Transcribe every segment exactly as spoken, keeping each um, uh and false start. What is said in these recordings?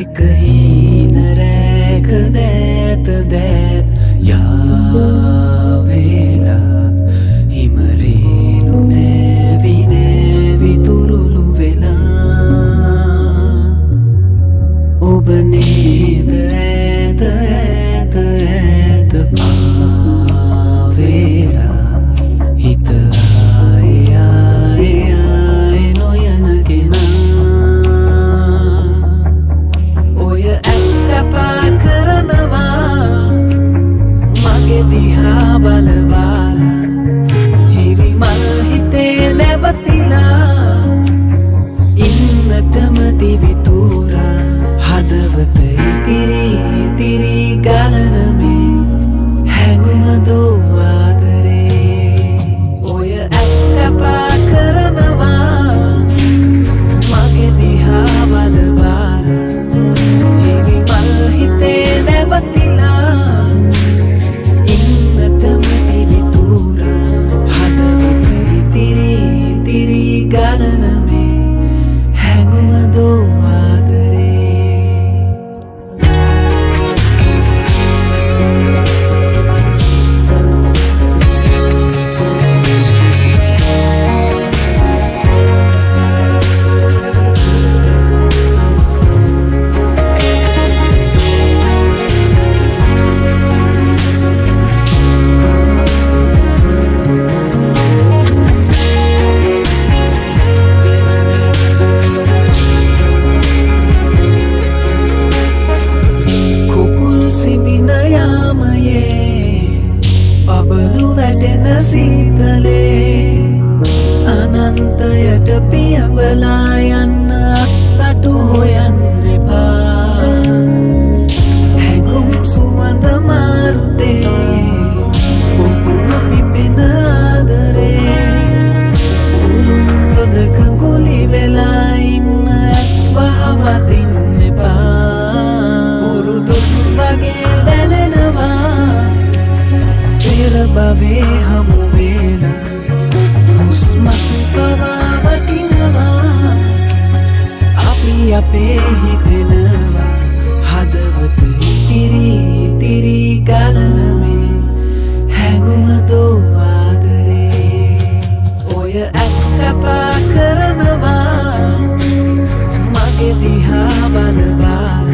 එක හීන රැක දැත දැත් යාවෙලා හිමරේනු නැවි නැවි තුරුළු වෙලා ඔබ නේද ඇත ඇත ඇත පාවෙලා හිත ආයේ ආයේ ආයේ නොයනගෙන ඔය ඇස් කපා කරනවා මගේ දිහා බල බලා හිරිමල් හිතේ නැවතිලා ඉන්නටම දිවිතුරා හදවත ඉතිරි ඉතිරි ගලන මේ හැඟුම දෝ ආදරේ ඔය ඇස් කපා කරනවා මගේ දිහා බල බලා හිරිමල් හිතේ නැවතිලා ඉන්නටම දිවිතුරා හදවත ඉතිරි ඉතිරි ගලන මේ හැඟුම දෝ ආදරේ කුපුල් සිඹින යාමයේ පබළු වැටෙන සීතලේ අනන්තයට පියඹලා යන්න අත්තටු හොයන්න එපා හැඟුම් සුවඳ මාරුතේ පොකුරු පිපෙන ආදරේ උළුම් රොදක ගුලි වෙලා ඉන්න ඇස් වහවදින්න එපා උරුදුන් වගේ දැනෙනවා පෙර භවයේ හමු වෙලා හුස්මක් පවා වටිනවා අපි අපේ හිතෙනවා හදවත ඉතිරි ඉතිරි ගලන මේ හැඟුම දෝ ආදරේ ඔය ඇස් කපා කරනවා මගේ දිහා බල බලා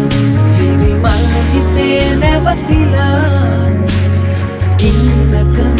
හිරිමල් හිතේ නැවතිලා ඉන්නකම